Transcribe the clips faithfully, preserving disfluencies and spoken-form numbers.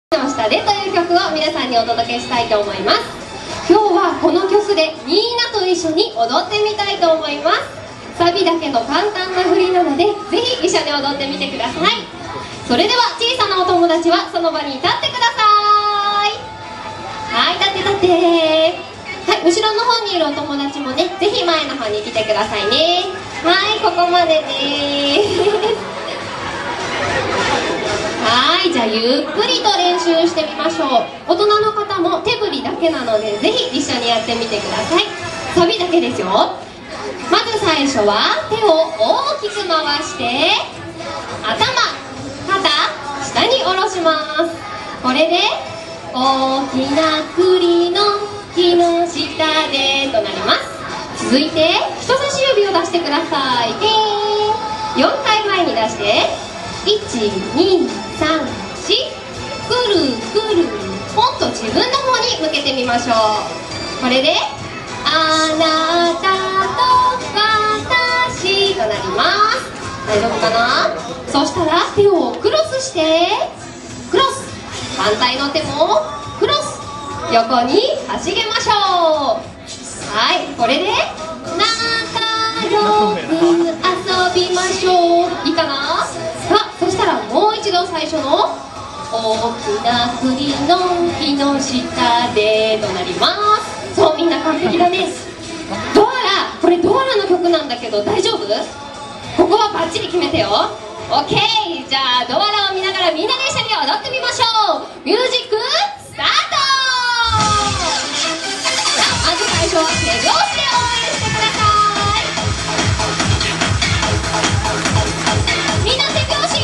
の下でという曲を皆さんにお届けしたいと思います。今日はこの曲でみんなと一緒に踊ってみたいと思います。サビだけの簡単な振りなのでぜひ一緒に踊ってみてください。それでは小さなお友達はその場に立ってください。はい、立って立って。はい、後ろの方にいるお友達もね、ぜひ前の方に来てくださいね。はい、ここまでです。はい、じゃあゆっくりと練習してみましょう。大人の方も手振りだけなのでぜひ一緒にやってみてください。サビだけですよ。まず最初は手を大きく回して頭、肩、下に下ろします。これで大きな栗の木の下でとなります。続いて人差し指を出してください。ピーン。よんかいまえに出していち、に、さん、よん、くるくるポンと自分の方に向けてみましょう。これであなたと私となります。大丈夫かな。そしたら手をクロスしてクロス、反対の手もクロス、横に走げましょう。はい、これで仲良く遊びましょう。いいかな。そしたらもう一度最初の大きな栗の木の下でとなります。そう、みんな完璧だね。ドアラ、これドアラの曲なんだけど大丈夫？ここはバッチリ決めてよ。 OK。 じゃあドアラを見ながらみんなで一緒に踊ってみましょう。ミュージックスタート。さあ、まず最初は手拍子で応援してください。みんな手拍子。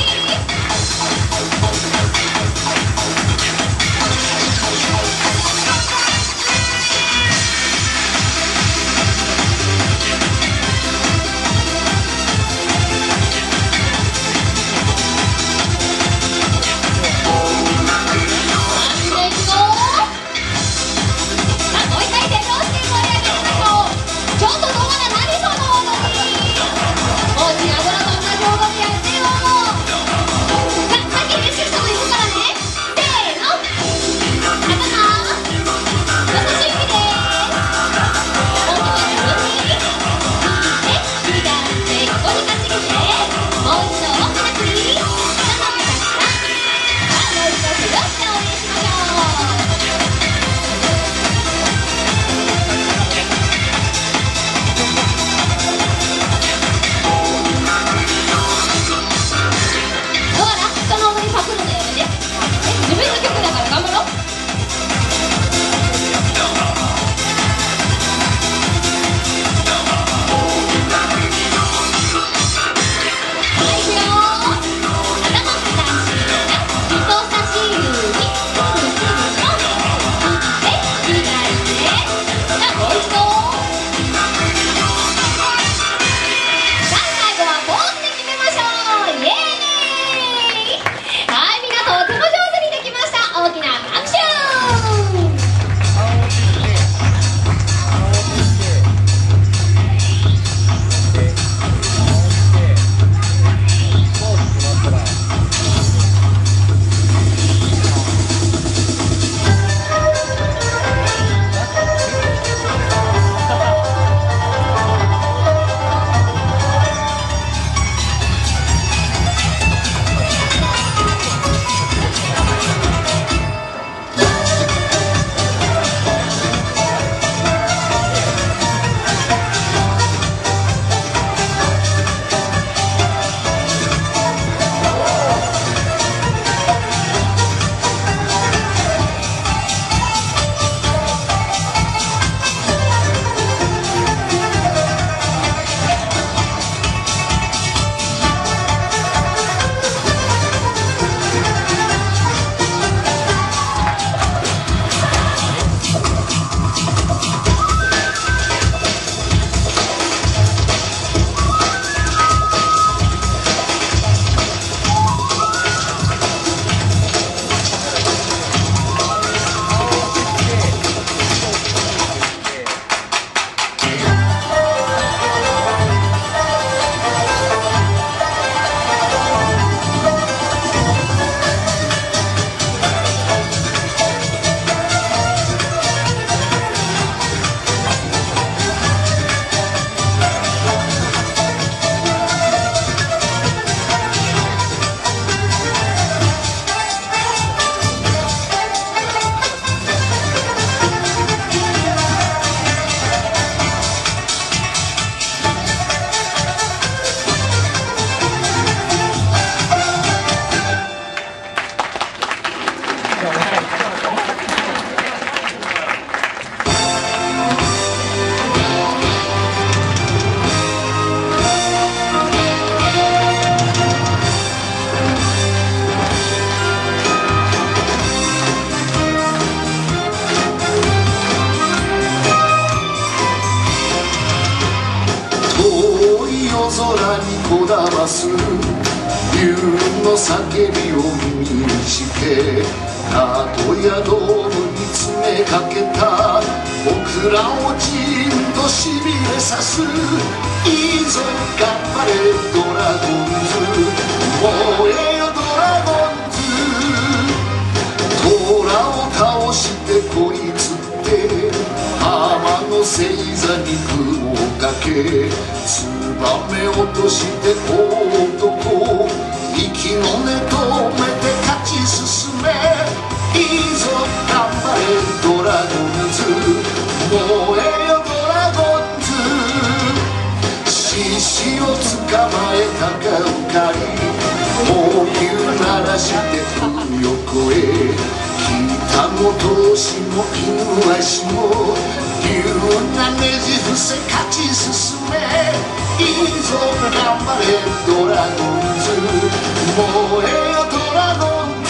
空にこだます竜の叫びを耳にして鳩やドームに詰めかけた僕らをじんとしびれさすいいぞ頑張れドラゴンズ燃えよドラゴンズ虎を倒してこいつって天の星座に雲をかけツバメ落として男息の根止めて勝ち進めいいぞ頑張れドラゴンズ燃えよドラゴンズ獅子を捕まえたかうかい猛牛鳴らして海を越え北も闘志も犬足も竜がねじ伏せ勝ち進めいいぞ頑張れドラゴンズ燃えよドラゴンズ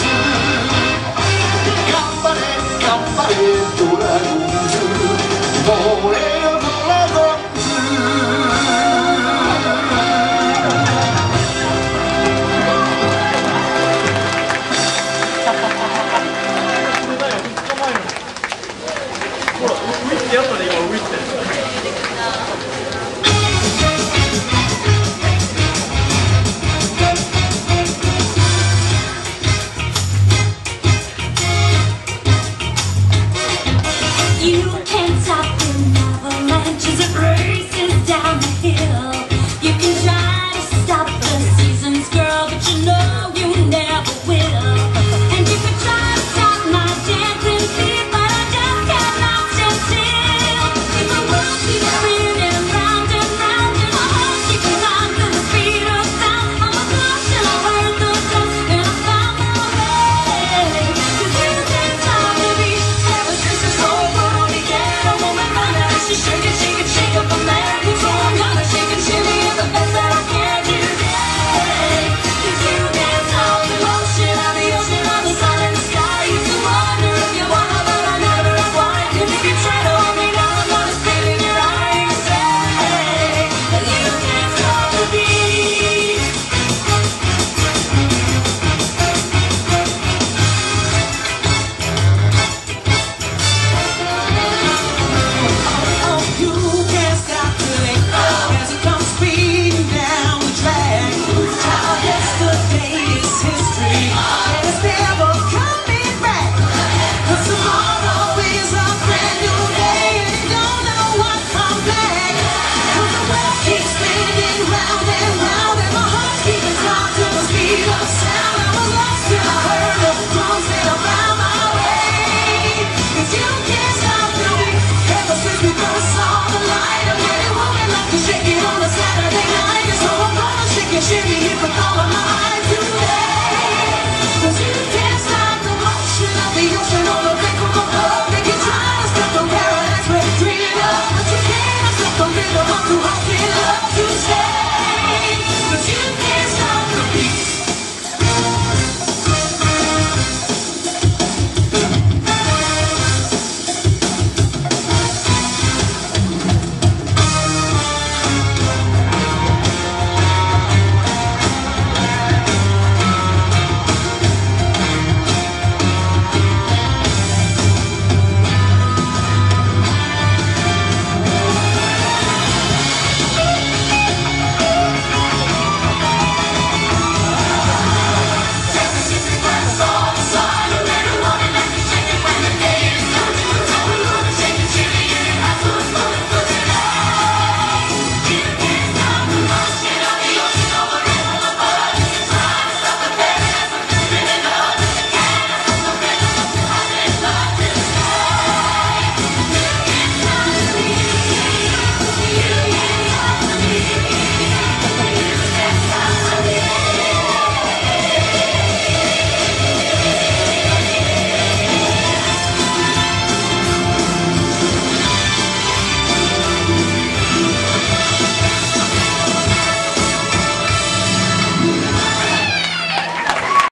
頑張れ頑張れドラゴンズ燃えよ